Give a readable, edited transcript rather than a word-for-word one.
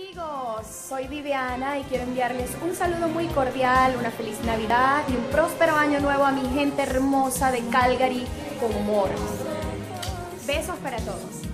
amigos, soy Viviana y quiero enviarles un saludo muy cordial, una feliz Navidad y un próspero año nuevo a mi gente hermosa de Calgary con humor. Besos para todos.